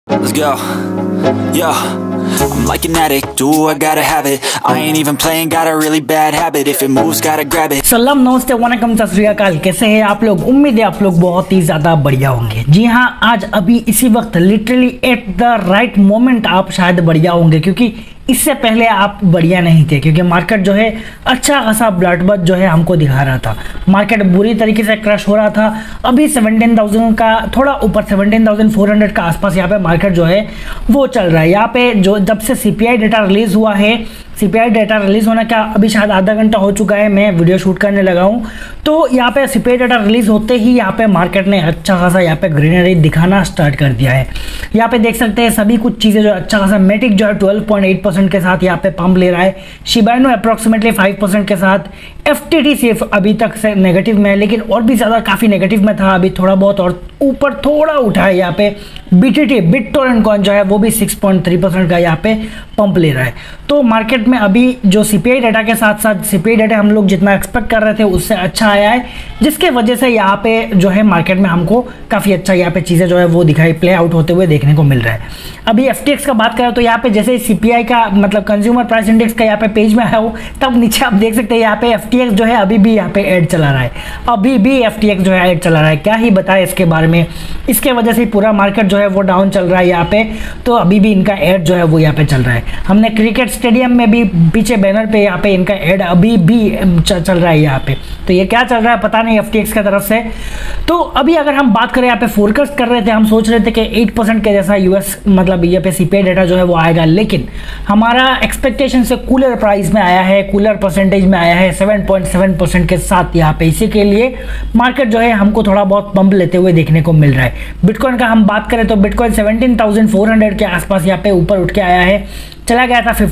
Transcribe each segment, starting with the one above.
Let's go. Yeah. I'm like an addict, do I gotta have it. I ain't even playing, got a really bad habit. If it moves, gotta grab it. सलाम नमस्ते वनकम सत श्री अकाल। कैसे हैं आप लोग? उम्मीद है आप लोग बहुत ही ज़्यादा बढ़िया होंगे। जी हाँ, आज अभी इसी वक्त literally at the right moment आप शायद बढ़िया होंगे, क्योंकि इससे पहले आप बढ़िया नहीं थे, क्योंकि मार्केट जो है अच्छा खासा ब्लडबथ जो है हमको दिखा रहा था। मार्केट बुरी तरीके से क्रश हो रहा था। अभी 17,000 का थोड़ा ऊपर 17,400 का आसपास यहाँ पे मार्केट जो है वो चल रहा है। यहाँ पे जो जब से सीपीआई डेटा रिलीज हुआ है, सीपीआई डेटा रिलीज होने का अभी शायद आधा घंटा हो चुका है, मैं वीडियो शूट करने लगा हूँ। तो यहाँ पे सीपीआई डेटा रिलीज होते ही यहाँ पे मार्केट ने अच्छा खासा यहाँ पे ग्रीनरी दिखाना स्टार्ट कर दिया है। यहाँ पे देख सकते हैं सभी कुछ चीज़ें जो अच्छा खासा, मेटिक जो है 12.8% के साथ यहाँ पे पंप ले रहा है, शिबा इनु अप्रॉक्सीमेटली 5% के साथ, एफटीटी सिर्फ अभी तक से नेगेटिव में है, लेकिन और भी ज़्यादा काफ़ी नेगेटिव में था, अभी थोड़ा बहुत और ऊपर थोड़ा उठा है। यहाँ पे बीटीटी बिटटॉरेंट कॉइन जो है वो भी 6.3% का यहाँ पे पंप ले रहा है। तो मार्केट में अभी जो सीपीआई डेटा के साथ साथ सीपीआई डेटा हम लोग जितना एक्सपेक्ट कर रहे थे उससे अच्छा आया है, जिसके वजह से यहाँ पे जो है मार्केट में हमको काफ़ी अच्छा यहाँ पे चीज़ें जो है वो दिखाई प्ले आउट होते हुए देखने को मिल रहा है। अभी एफटीएक्स का बात करें तो यहाँ पे जैसे सीपीआई का मतलब कंज्यूमर प्राइस इंडेक्स का यहाँ पे पेज में आया हो, तब नीचे आप देख सकते हैं यहाँ पे एफटीएक्स जो है अभी भी यहाँ पे ऐड चला रहा है, अभी भी एफटीएक्स जो है ऐड चला रहा है। क्या ही बताए इसके बारे में, इसके वजह से पूरा मार्केट जो है वो डाउन चल रहा है यहाँ पे। तो अभी भी इनका ऐड जो है वो यहाँ पे चल रहा है। हमने क्रिकेट स्टेडियम में भी पीछे बैनर पे यहाँ पे इनका ऐड अभी भी चल रहा है यहाँ पे। तो ये क्या चल रहा है पता नहीं एफटीएक्स की तरफ से। तो अभी अगर हम बात करें यहाँ पे फोरकास्ट कर रहे थे, हम सोच रहे थे कि 8% के जैसा यूएस मतलब यहाँ पे सीपीआई डेटा जो है वो आएगा, लेकिन हमारा एक्सपेक्टेशन से कूलर प्राइस में आया है, कूलर परसेंटेज में आया है 7.7% के साथ यहाँ पे। इसी के लिए मार्केट जो है हमको थोड़ा बहुत पंप लेते हुए देखने को मिल रहा है। बिटकॉइन का हम बात करें तो बिटकॉइन 17,400 के आसपास यहाँ पे ऊपर उठ के आया है, चला गया था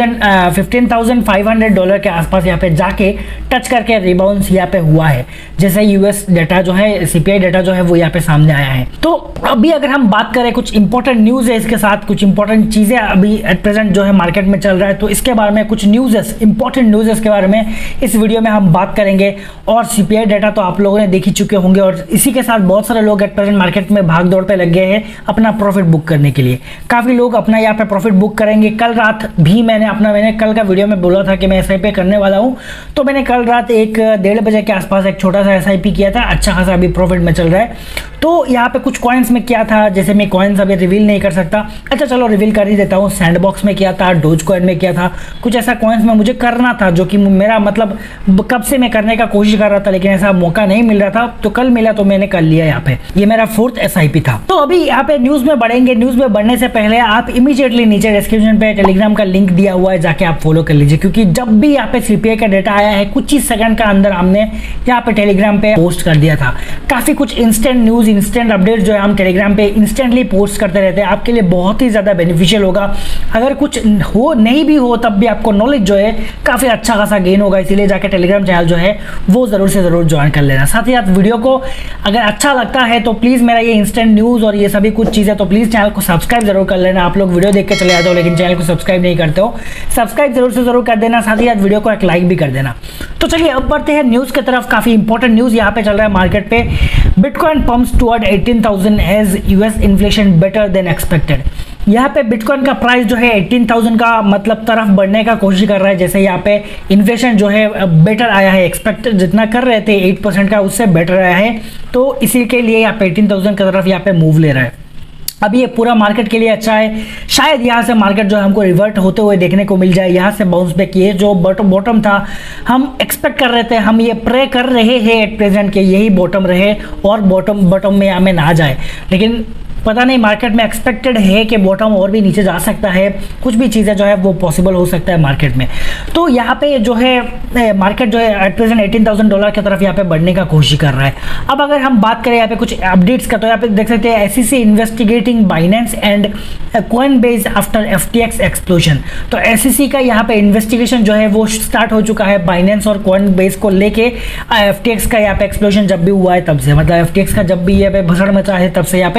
15,500 डॉलर के आसपास यहाँ पे जाके टच करके रिबाउंस यहाँ पे हुआ है, जैसे यूएस डेटा जो है सीपीआई डेटा जो है वो यहाँ पे सामने आया है। तो अभी अगर हम बात करें कुछ इंपॉर्टेंट न्यूज़ है इसके साथ, कुछ इंपॉर्टेंट चीज़ें अभी एट प्रेजेंट जो है मार्केट में चल रहा है, तो इसके बारे में कुछ न्यूज़ इंपॉर्टेंट न्यूज़ के बारे में इस वीडियो में हम बात करेंगे। और सीपीआई डेटा तो आप लोगों ने देख ही चुके होंगे, और इसी के साथ बहुत सारे लोग एट प्रेजेंट मार्केट में भाग दौड़ पे लग गए हैं अपना प्रॉफिट बुक करने के लिए। काफ़ी लोग अपना यहाँ पे प्रॉफिट बुक करेंगे। कल रात भी मैंने कल का वीडियो में बोला था कि मैं एसआईपी करने वाला हूं, तो मैंने कल रात 1-1:30 बजे के आसपास एक छोटा सा एसआईपी किया था, अच्छा खासा अभी प्रॉफिट में चल रहा है। तो यहाँ पे कुछ कॉइन्स में किया था, जैसे मैं कॉइन्स अभी रिवील नहीं कर सकता, अच्छा चलो रिवील कर ही देता हूँ। सैंडबॉक्स में किया था, डोज कॉइन में किया था, कुछ ऐसा कॉइन्स में मुझे करना था जो कि मेरा मतलब कब से मैं करने का कोशिश कर रहा था, लेकिन ऐसा मौका नहीं मिल रहा था, तो कल मिला तो मैंने कर लिया। यहाँ पे ये मेरा 4th एसआईपी था। तो अभी यहाँ पे न्यूज़ में बढ़ेंगे। न्यूज़ में बढ़ने से पहले आप इमीडिएटली नीचे डिस्क्रिप्शन पे टेलीग्राम का लिंक दिया हुआ है, जाके आप फॉलो कर लीजिए, क्योंकि जब भी यहाँ पे सीपीआई का डेटा आया है कुछ ही सेकंड का अंदर हमने यहाँ पे टेलीग्राम पे पोस्ट कर दिया था। काफ़ी कुछ इंस्टेंट न्यूज़, इंस्टेंट अपडेट जो है हम टेलीग्राम पे इंस्टेंटली पोस्ट करते रहते हैं। आपके लिए बहुत ही ज़्यादा बेनिफिशियल होगा। अगर कुछ हो नहीं भी हो तब भी आपको नॉलेज जो है काफ़ी अच्छा खासा गेन होगा, इसीलिए जाके टेलीग्राम चैनल जो है वो ज़रूर से ज़रूर ज्वाइन कर लेना। साथ ही साथ वीडियो को अगर अच्छा लगता है तो प्लीज़ मेरा ये इंस्टेंट न्यूज़ और ये सभी कुछ चीज़ें, तो प्लीज़ चैनल को सब्सक्राइब जरूर कर लेना। आप लोग वीडियो देख के चले जाते हो लेकिन चैनल को सब्सक्राइब नहीं करते हो, सब्सक्राइब जरूर से जरूर कर देना। साथ ही साथ वीडियो को एक लाइक भी कर देना। तो चलिए अब बढ़ते हैं न्यूज़ की तरफ। काफ़ी इंपॉर्टेंट न्यूज़ यहाँ पे चल रहा है मार्केट पे। Bitcoin pumps toward 18,000 as US inflation better than expected. यहाँ पे बिटकॉइन का प्राइस जो है 18,000 का मतलब तरफ बढ़ने का कोशिश कर रहा है, जैसे यहाँ पे इन्फ्लेशन जो है बेटर आया है, एक्सपेक्ट जितना कर रहे थे 8% का उससे बेटर आया है, तो इसी के लिए यहाँ पे 18,000 की तरफ यहाँ पे मूव ले रहा है। अभी ये पूरा मार्केट के लिए अच्छा है। शायद यहाँ से मार्केट जो है हमको रिवर्ट होते हुए देखने को मिल जाए, यहाँ से बाउंस बैक। ये जो बॉटम था हम एक्सपेक्ट कर रहे थे, हम ये प्रे कर रहे हैं एट प्रेजेंट के यही बॉटम रहे और बॉटम में हमें ना जाए, लेकिन पता नहीं मार्केट में एक्सपेक्टेड है कि बॉटम और भी नीचे जा सकता है, कुछ भी चीज़ें जो है वो पॉसिबल हो सकता है मार्केट में। तो यहाँ पे जो है मार्केट जो है एट प्रेजेंट $18,000 की तरफ यहाँ पे बढ़ने का कोशिश कर रहा है। अब अगर हम बात करें यहाँ पे कुछ अपडेट्स का, तो यहाँ पे देख सकते हैं SEC investigating Binance and Coinbase after FTX explosion. तो SEC का यहाँ पे इन्वेस्टिगेशन जो है वो स्टार्ट हो चुका है बाइनेंस और कॉइनबेस को लेके। FTX का यहाँ पे एक्सप्लोजन जब भी हुआ है तब से, मतलब FTX का जब भी यहाँ पे भसड़ मचा है तब से यहाँ पे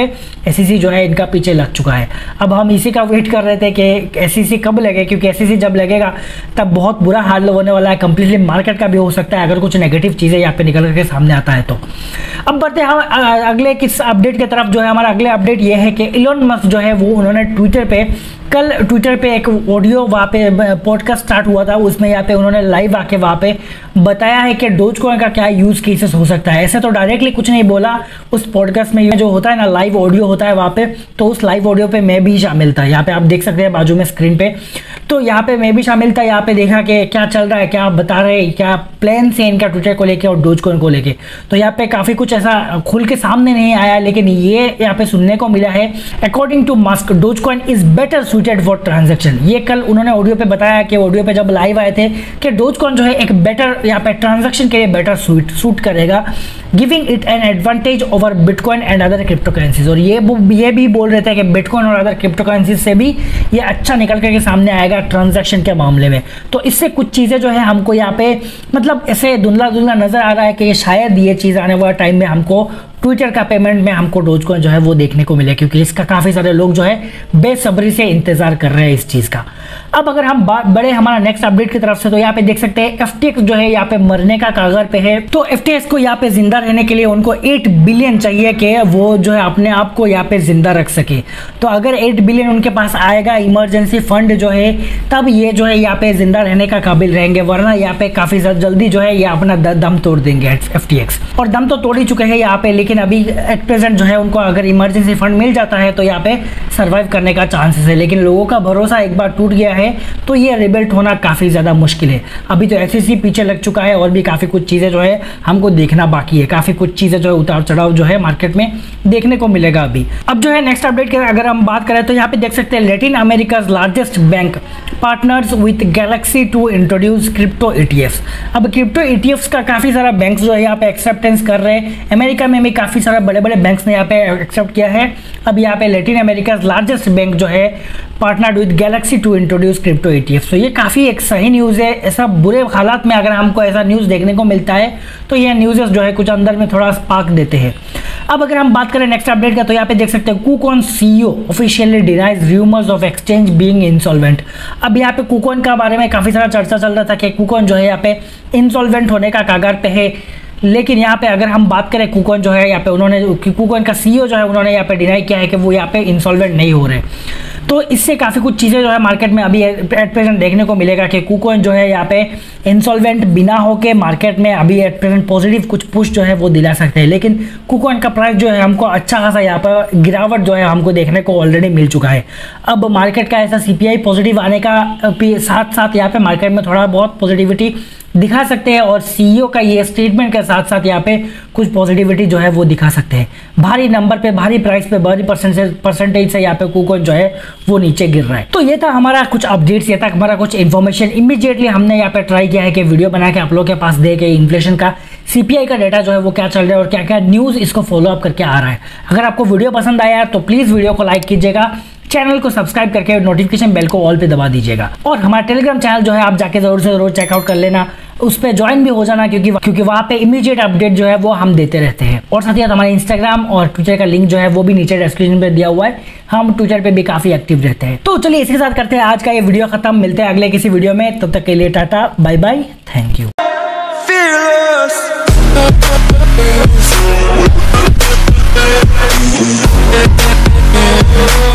SEC जो है इनका पीछे लग चुका है। अब हम इसी का वेट कर रहे थे कि SEC कब लगे, क्योंकि SEC जब लगेगा तब बहुत बुरा हाल होने वाला है, कंप्लीटली मार्केट का भी हो सकता है अगर कुछ नेगेटिव चीज़ें यहाँ पे निकल करके सामने आता है तो। अब बढ़ते हैं हम अगले किस अपडेट की तरफ। जो है हमारा अगले अपडेट ये है कि इलॉन मस्क जो है वो उन्होंने कल ट्विटर पे एक ऑडियो वहाँ पे पॉडकास्ट स्टार्ट हुआ था, उसमें यहाँ पे उन्होंने लाइव आके वहाँ पे बताया है कि डोजकॉइन का क्या यूज़ केसेस हो सकता है। ऐसे तो डायरेक्टली कुछ नहीं बोला उस पॉडकास्ट में, जो होता है ना लाइव ऑडियो होता है वहाँ पे, तो उस लाइव ऑडियो पे मैं भी शामिल था। यहाँ पे आप देख सकते हैं बाजू में स्क्रीन पे, तो यहाँ पे मैं भी शामिल था। यहाँ पे देखा कि क्या चल रहा है, क्या बता रहे हैं, क्या प्लान से इनका ट्विटर को लेके और डोजकॉइन को लेके। तो यहाँ पे काफ़ी कुछ ऐसा खुल के सामने नहीं आया, लेकिन ये यहाँ पे सुनने को मिला है। According to Musk Dogecoin is better suited for transaction. ये कल उन्होंने ऑडियो पे बताया कि ऑडियो पे जब लाइव आए थे कि डोजकॉइन जो है एक बेटर यहाँ पे ट्रांजैक्शन के लिए बेटर सूट करेगा, giving it an advantage over bitcoin and other crypto currencies. और ये भी बोल रहे थे कि बिटकॉइन और अदर क्रिप्टो करेंसीज से भी ये अच्छा निकल करके सामने आएगा ट्रांजैक्शन के मामले में। तो इससे कुछ चीज़ें जो है हमको यहाँ पे मतलब ऐसे धुंधला नजर आ रहा है कि शायद ये चीज़ आने वाले टाइम में हमको ट्विटर का पेमेंट में हमको डोजकॉइन जो है वो देखने को मिले, क्योंकि इसका काफ़ी सारे लोग जो है बेसब्री से इंतजार कर रहे हैं इस चीज़ का। अब अगर हम बढ़े हमारा नेक्स्ट अपडेट की तरफ से, तो यहाँ पे देख सकते हैं FTX जो है यहाँ पे मरने का कागर पे है। तो FTX को यहाँ पे जिंदा रहने के लिए उनको 8 बिलियन चाहिए कि वो जो है अपने आप को यहाँ पे जिंदा रख सके। तो अगर 8 बिलियन उनके पास आएगा इमरजेंसी फंड जो है, तब ये जो है यहाँ पे जिंदा रहने का काबिल रहेंगे, वरना यहाँ पे काफ़ी जल्दी जो है ये अपना दम तोड़ देंगे FTX। और दम तो तोड़ ही चुके हैं यहाँ पे, लेकिन अभी एट प्रेजेंट जो है उनको अगर इमरजेंसी फंड मिल जाता है तो यहाँ पे सर्वाइव करने का चांसेस है। लेकिन लोगों का भरोसा एक बार टूट गया है तो ये रिबिल्ट होना काफ़ी ज़्यादा मुश्किल है। अभी तो SEC पीछे लग चुका है और भी काफ़ी कुछ चीज़ें जो है हमको देखना बाकी है, काफ़ी कुछ चीज़ें जो है उतार चढ़ाव जो है मार्केट में देखने को मिलेगा अभी। अब जो है नेक्स्ट अपडेट की अगर हम बात करें तो यहाँ पे देख सकते हैं Latin America's largest bank partners with Galaxy to introduce crypto ETFs। अब क्रिप्टो ETFs का काफ़ी सारा बैंक जो है यहाँ पे एक्सेप्टेंस कर रहे हैं। अमेरिका में भी काफ़ी सारा बड़े बड़े बैंक्स ने यहाँ पे एक्सेप्ट किया है। अब यहाँ पे लैटिन अमेरिका लार्जेस्ट बैंक जो है partnered with Galaxy to introduce crypto ETFs। तो ये काफ़ी एक सही न्यूज़ है। ऐसा बुरे हालात में अगर हमको ऐसा न्यूज़ देखने को मिलता है तो ये न्यूज़ जो है कुछ अंदर में थोड़ा स्पार्क देते हैं। अब अगर हम बात करें नेक्स्ट अपडेट का, तो यहाँ पे देख सकते हैं KuCoin CEO officially denies rumours of exchange being insolvent. अब यहाँ पे KuCoin का बारे में काफ़ी सारा चर्चा चल रहा था कि KuCoin जो है यहाँ पे इंसॉल्वेंट होने का कगार पे है। लेकिन यहाँ पे अगर हम बात करें KuCoin जो है यहाँ पे उन्होंने KuCoin का CEO जो है उन्होंने यहाँ पे डिनाई किया है कि वो यहाँ पे इंसॉल्वेंट नहीं हो रहे। तो इससे काफ़ी कुछ चीज़ें जो है मार्केट में अभी एट प्रेजेंट देखने को मिलेगा कि KuCoin जो है यहाँ पे इंसॉल्वेंट बिना होके मार्केट में अभी एट प्रेजेंट पॉजिटिव कुछ पुश जो है वो दिला सकते हैं। लेकिन KuCoin का प्राइस जो है हमको अच्छा खासा यहाँ पर गिरावट जो है हमको देखने को ऑलरेडी मिल चुका है। अब मार्केट का ऐसा CPI पॉजिटिव आने का साथ साथ यहाँ पे मार्केट में थोड़ा बहुत पॉजिटिविटी दिखा सकते हैं और CEO का ये स्टेटमेंट के साथ साथ यहाँ पे कुछ पॉजिटिविटी जो है वो दिखा सकते हैं। भारी नंबर पे, भारी प्राइस पे, भारी परसेंटेज से यहाँ पे KuCoin जो है वो नीचे गिर रहा है। तो ये था हमारा कुछ अपडेट्स, ये था हमारा कुछ इन्फॉर्मेशन। इमीडिएटली हमने यहाँ पे ट्राई किया है कि वीडियो बना के आप लोगों के पास दे के इन्फ्लेशन का CPI का डेटा जो है वो क्या चल रहा है और क्या क्या न्यूज़ इसको फॉलो अप करके आ रहा है। अगर आपको वीडियो पसंद आया तो प्लीज़ वीडियो को लाइक कीजिएगा, चैनल को सब्सक्राइब करके नोटिफिकेशन बेल को ऑल पे दबा दीजिएगा। और हमारा टेलीग्राम चैनल जो है आप जाके जरूर से जरूर चेकआउट कर लेना, उस पर ज्वाइन भी हो जाना, क्योंकि वहाँ पे इमीडिएट अपडेट जो है वो हम देते रहते हैं। और साथ ही साथ हमारे इंस्टाग्राम और ट्विटर का लिंक जो है वो भी नीचे डिस्क्रिप्शन पे दिया हुआ है। हम ट्विटर पे भी काफी एक्टिव रहते हैं। तो चलिए इसके साथ करते हैं आज का ये वीडियो खत्म। मिलते हैं अगले किसी वीडियो में, तब तक के लिए tata bye bye, thank you.